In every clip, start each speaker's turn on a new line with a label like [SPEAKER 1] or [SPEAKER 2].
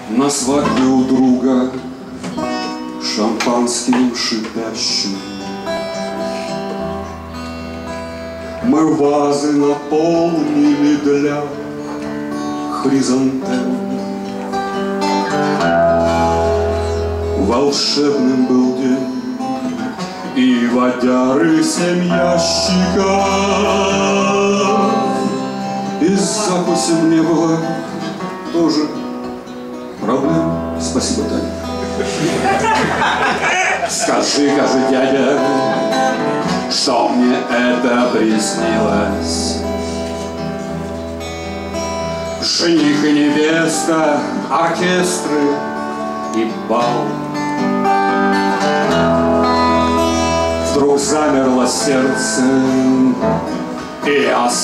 [SPEAKER 1] На свадьбе у друга шампанским шипящим мы вазы наполнили для хризантем. Волшебным был день, и водяры 7 ящиков, и с закусем не было тоже проблем. Спасибо, Таня. Скажи-ка же, дядя, что мне это приснилось? Жених и невеста, оркестры и бал. Вдруг замерло сердце и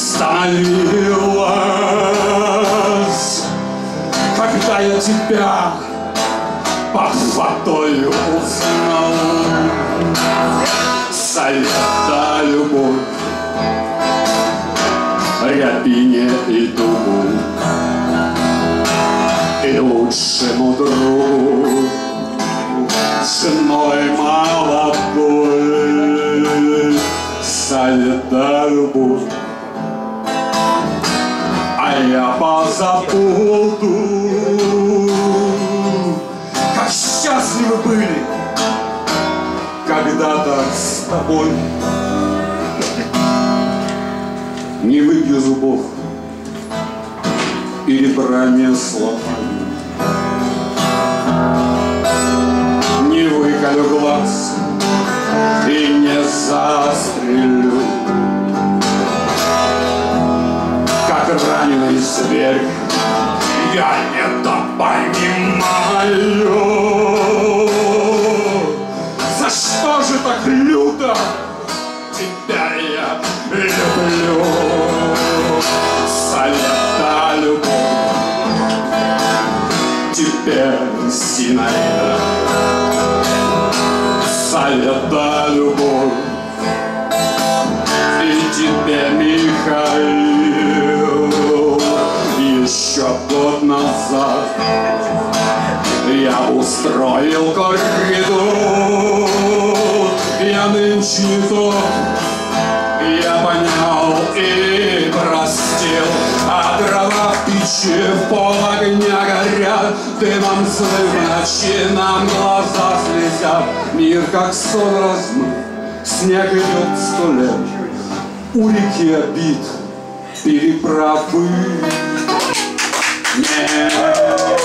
[SPEAKER 1] остановилось, когда я тебя под водой узнал. Совет да любовь рябине и дубу, и лучшему другу, женой молодой. Совет да любовь, а я позабуду, как счастливы были когда-то с тобой. Не выбью зубов и ребра не сломаю, не выколю глаз и не застрелю, как раненый зверь. Я недопонимаю, за что же так люто тебя я люблю. Совет да любовь, тебе Зинаида. Совет да любовь, и тебе Михаил. Еще год назад я устроил корриду, я нынче не тот, я понял и простил. А дрова в печи в пол огня горят, дымом злым в ночи нам глаза слезят. Мир как сон размыт, снег идет 100 лет, у реки обид переправы нет.